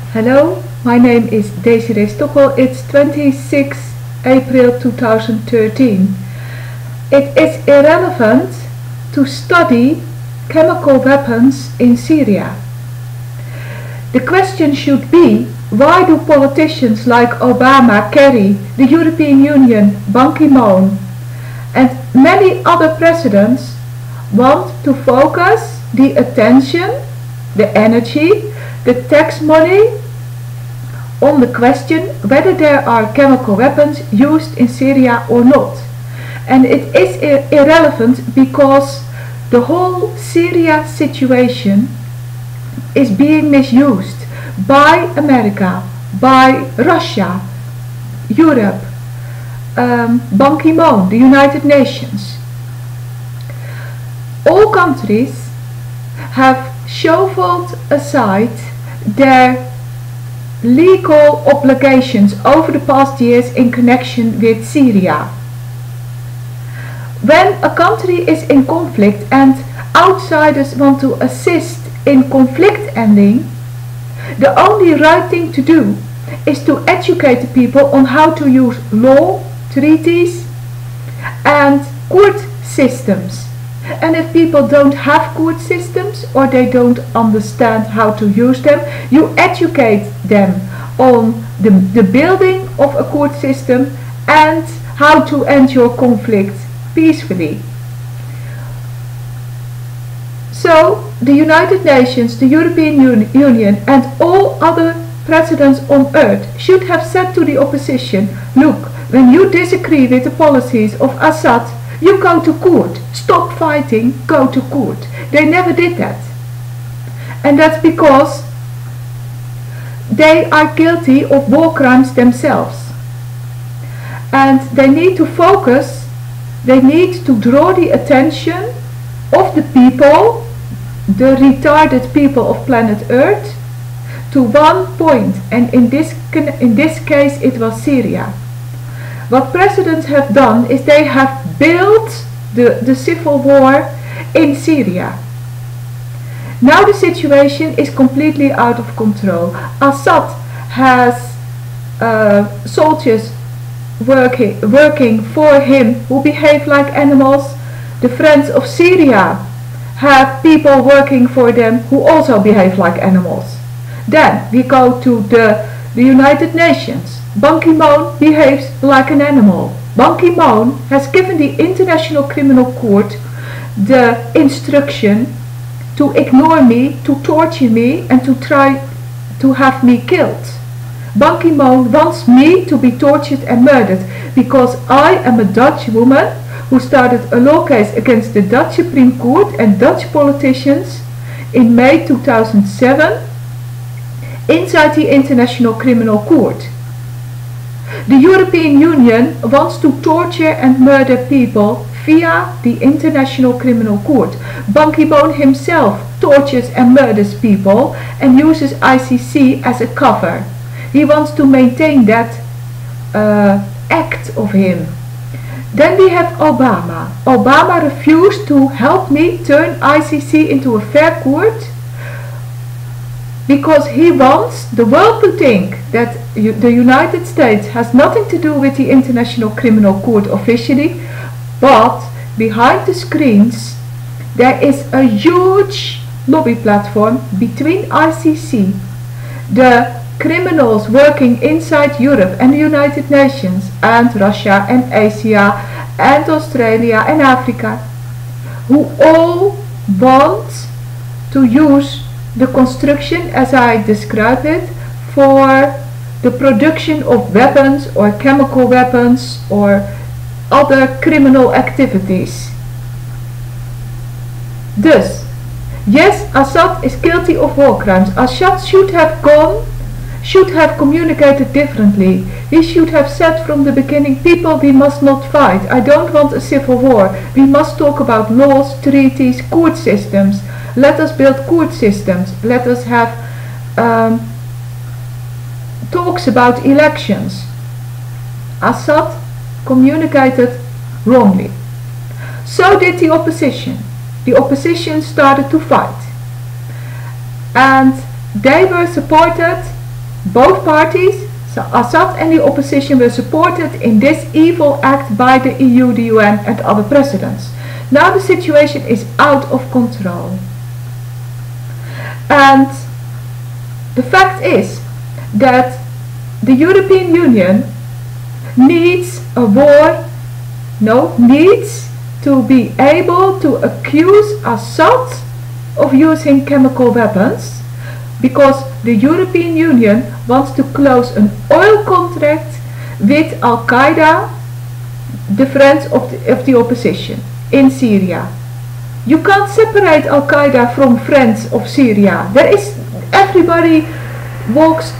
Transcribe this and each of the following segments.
Hello, my name is Desiree Stockel. It's 26 April 2013. It is irrelevant to study chemical weapons in Syria. The question should be, why do politicians like Obama, Kerry, the European Union, Ban Ki-moon and many other presidents want to focus the attention, the energy, the tax money on the question whether there are chemical weapons used in Syria or not. And it is irrelevant because the whole Syria situation is being misused by America, by Russia, Europe, Ban Ki-moon, the United Nations. All countries have shovelled aside their legal obligations over the past years in connection with Syria. When a country is in conflict and outsiders want to assist in conflict ending, the only right thing to do is to educate the people on how to use law, treaties and court systems. And if people don't have court systems or they don't understand how to use them, you educate them on the building of a court system and how to end your conflict peacefully. So the United Nations, the European Union and all other presidents on earth should have said to the opposition, look, when you disagree with the policies of Assad, you go to court. Stop fighting, go to court. They never did that. And that's because they are guilty of war crimes themselves. And they need to focus, they need to draw the attention of the people, the retarded people of planet Earth, to one point. And in this case it was Syria. What presidents have done is they have built the civil war in Syria. Now the situation is completely out of control. Assad has soldiers working for him who behave like animals. The Friends of Syria have people working for them who also behave like animals. Then we go to the United Nations. Ban Ki-moon behaves like an animal. Ban Ki-moon has given the International Criminal Court the instruction to ignore me, to torture me and to try to have me killed. Ban Ki-moon wants me to be tortured and murdered because I am a Dutch woman who started a law case against the Dutch Supreme Court and Dutch politicians in May 2007 inside the International Criminal Court. The European Union wants to torture and murder people via the International Criminal Court. Ban Ki-moon himself tortures and murders people and uses ICC as a cover. He wants to maintain that act of him. Then we have Obama. Obama refused to help me turn ICC into a fair court because he wants the world to think that the United States has nothing to do with the International Criminal Court officially, but behind the screens there is a huge lobby platform between ICC, the criminals working inside Europe and the United Nations and Russia and Asia and Australia and Africa, who all want to use the construction as I described it for the production of weapons or chemical weapons or other criminal activities. Thus, yes, Assad is guilty of war crimes. Assad should have communicated differently. He should have said from the beginning, people, we must not fight. I don't want a civil war. We must talk about laws, treaties, court systems. Let us build court systems. Let us have talks about elections. Assad communicated wrongly. So did the opposition. The opposition started to fight. And they were supported Both parties, so Assad and the opposition, were supported in this evil act by the EU, the UN and other presidents. Now the situation is out of control. And the fact is that the European Union needs a war, needs to be able to accuse Assad of using chemical weapons, because the European Union wants to close an oil contract with Al-Qaeda, the friends of the opposition in Syria. You can't separate Al-Qaeda from friends of Syria. Everybody walks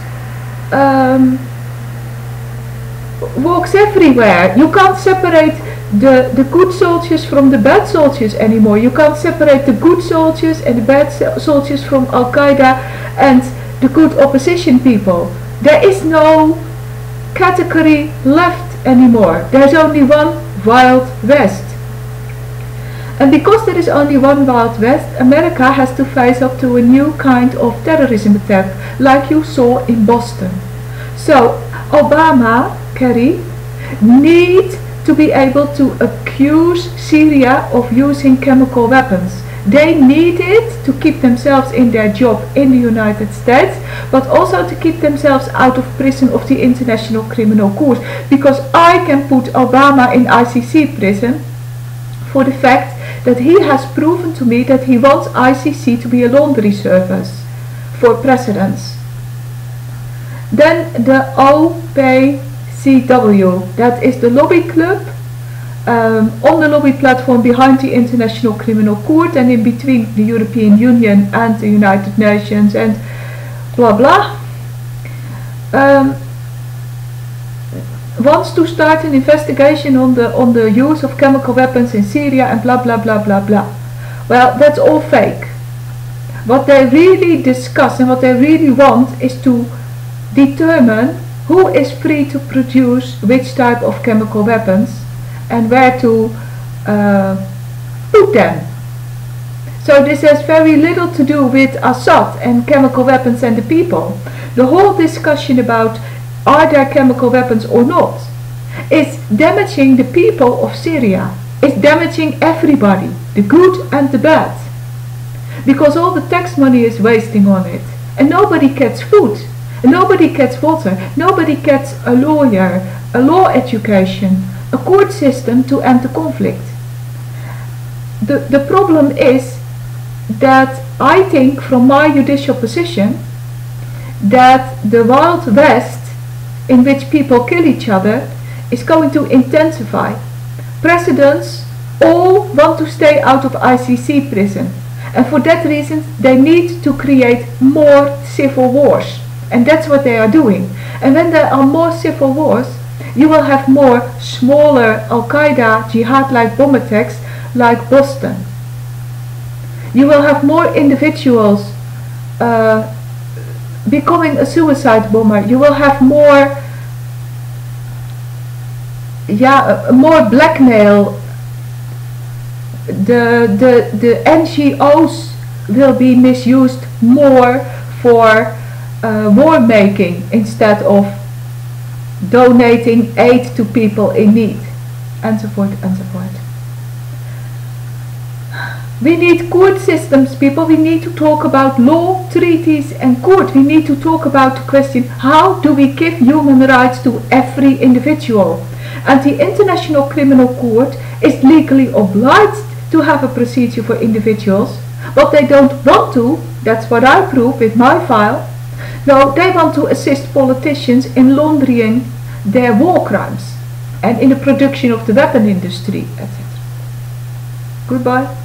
everywhere. You can't separate the good soldiers from the bad soldiers anymore. You can't separate the good soldiers and the bad soldiers from Al-Qaeda and the good opposition people. There is no category left anymore. There's only one Wild West. And because there is only one Wild West, America has to face up to a new kind of terrorism attack, like you saw in Boston. So Obama, Kerry, need to be able to accuse Syria of using chemical weapons. They need it to keep themselves in their job in the United States, but also to keep themselves out of prison of the International Criminal Court, because I can put Obama in ICC prison for the fact that he has proven to me that he wants ICC to be a laundry service for presidents. Then the OPCW, that is the lobby club on the lobby platform behind the International Criminal Court and in between the European Union and the United Nations and blah blah, wants to start an investigation on the use of chemical weapons in Syria and blah blah blah blah blah. Well, that's all fake. What they really discuss and what they really want is to determine who is free to produce which type of chemical weapons and where to put them. So this has very little to do with Assad and chemical weapons and the people. The whole discussion about are there chemical weapons or not is damaging the people of Syria. It's damaging everybody, the good and the bad, because all the tax money is wasting on it, and nobody gets food, and nobody gets water, nobody gets a lawyer, a law education, a court system to end the conflict. The problem is that I think, from my judicial position, that the Wild West in which people kill each other is going to intensify. Presidents all want to stay out of ICC prison, and for that reason they need to create more civil wars, and that's what they are doing. And when there are more civil wars, you will have more smaller Al-Qaeda jihad-like bomb attacks like Boston. You will have more individuals becoming a suicide bomber. You will have more more blackmail. The NGOs will be misused more for war making instead of donating aid to people in need, and so forth and so forth. We need court systems, people. We need to talk about law, treaties and court. We need to talk about the question, how do we give human rights to every individual? And the International Criminal Court is legally obliged to have a procedure for individuals, but they don't want to. That's what I prove with my file. No, they want to assist politicians in laundering their war crimes and in the production of the weapon industry, etc. Goodbye.